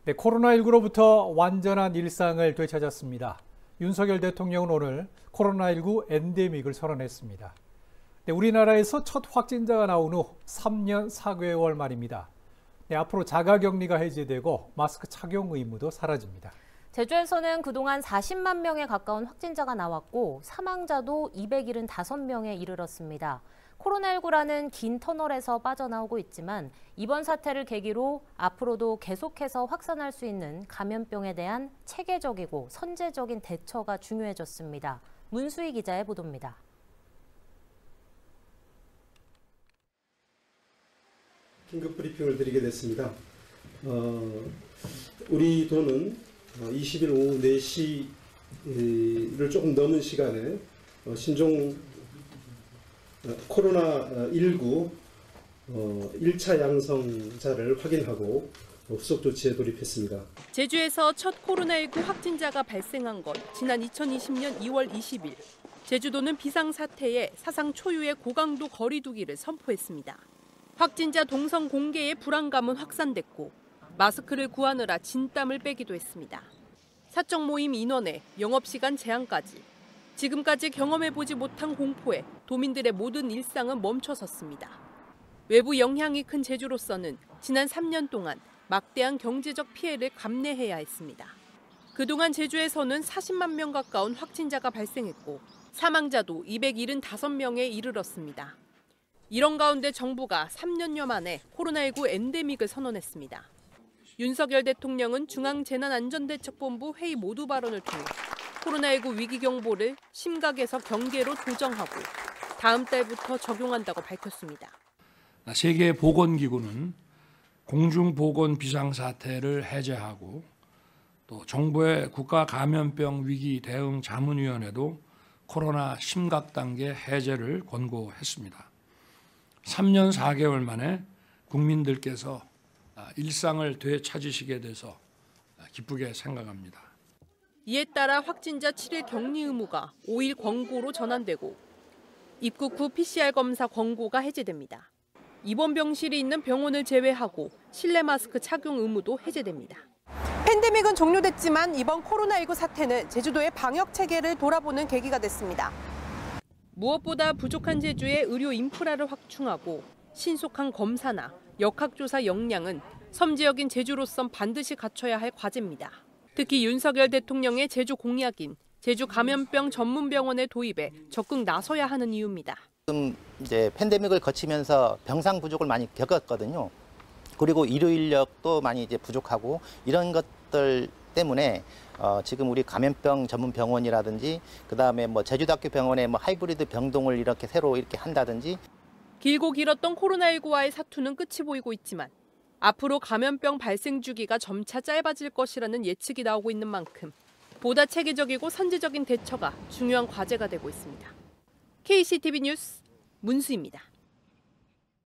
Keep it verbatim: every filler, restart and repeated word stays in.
네, 코로나십구로부터 완전한 일상을 되찾았습니다. 윤석열 대통령은 오늘 코로나십구 엔데믹을 선언했습니다. 네, 우리나라에서 첫 확진자가 나온 후 삼 년 사 개월 만입니다. 네, 앞으로 자가격리가 해제되고 마스크 착용 의무도 사라집니다. 제주에서는 그동안 사십만 명에 가까운 확진자가 나왔고 사망자도 이백칠십오 명에 이르렀습니다. 코로나십구라는 긴 터널에서 빠져나오고 있지만 이번 사태를 계기로 앞으로도 계속해서 확산할 수 있는 감염병에 대한 체계적이고 선제적인 대처가 중요해졌습니다. 문수희 기자의 보도입니다. 긴급 브리핑을 드리게 됐습니다. 어, 우리 도는 이십 일 오후 네 시를 조금 넘은 시간에 신종 코로나십구 일 차 양성자를 확인하고 후속 조치에 돌입했습니다. 제주에서 첫 코로나십구 확진자가 발생한 건 지난 이천이십 년 이월 이십일. 제주도는 비상사태에 사상 초유의 고강도 거리두기를 선포했습니다. 확진자 동선 공개에 불안감은 확산됐고 마스크를 구하느라 진땀을 빼기도 했습니다. 사적 모임 인원에 영업시간 제한까지. 지금까지 경험해보지 못한 공포에 도민들의 모든 일상은 멈춰섰습니다. 외부 영향이 큰 제주로서는 지난 삼 년 동안 막대한 경제적 피해를 감내해야 했습니다. 그동안 제주에서는 사십만 명 가까운 확진자가 발생했고 사망자도 이백칠십오 명에 이르렀습니다. 이런 가운데 정부가 삼 년여 만에 코로나십구 엔데믹을 선언했습니다. 윤석열 대통령은 중앙재난안전대책본부 회의 모두 발언을 통해 코로나십구 위기 경보를 심각에서 경계로 조정하고 다음 달부터 적용한다고 밝혔습니다. 세계보건기구는 공중보건 비상사태를 해제하고 또 정부의 국가감염병 위기 대응 자문위원회도 코로나 심각 단계 해제를 권고했습니다. 삼 년 사 개월 만에 국민들께서 일상을 되찾으시게 돼서 기쁘게 생각합니다. 이에 따라 확진자 칠 일 격리 의무가 오 일 권고로 전환되고 입국 후 피씨알 검사 권고가 해제됩니다. 입원 병실이 있는 병원을 제외하고 실내 마스크 착용 의무도 해제됩니다. 팬데믹은 종료됐지만 이번 코로나십구 사태는 제주도의 방역 체계를 돌아보는 계기가 됐습니다. 무엇보다 부족한 제주의 의료 인프라를 확충하고 신속한 검사나 역학조사 역량은 섬지역인 제주로선 반드시 갖춰야 할 과제입니다. 특히 윤석열 대통령의 제주 공약인 제주 감염병 전문병원의 도입에 적극 나서야 하는 이유입니다. 지금 이제 팬데믹을 거치면서 병상 부족을 많이 겪었거든요. 그리고 의료 인력도 많이 이제 부족하고 이런 것들 때문에 어, 지금 우리 감염병 전문 병원이라든지 그다음에 뭐 제주도학교 병원에 뭐 하이브리드 병동을 이렇게 새로 이렇게 한다든지 길고 길었던 코로나십구와의 사투는 끝이 보이고 있지만 앞으로 감염병 발생 주기가 점차 짧아질 것이라는 예측이 나오고 있는 만큼 보다 체계적이고 선제적인 대처가 중요한 과제가 되고 있습니다. 케이씨티비 뉴스 문수희입니다.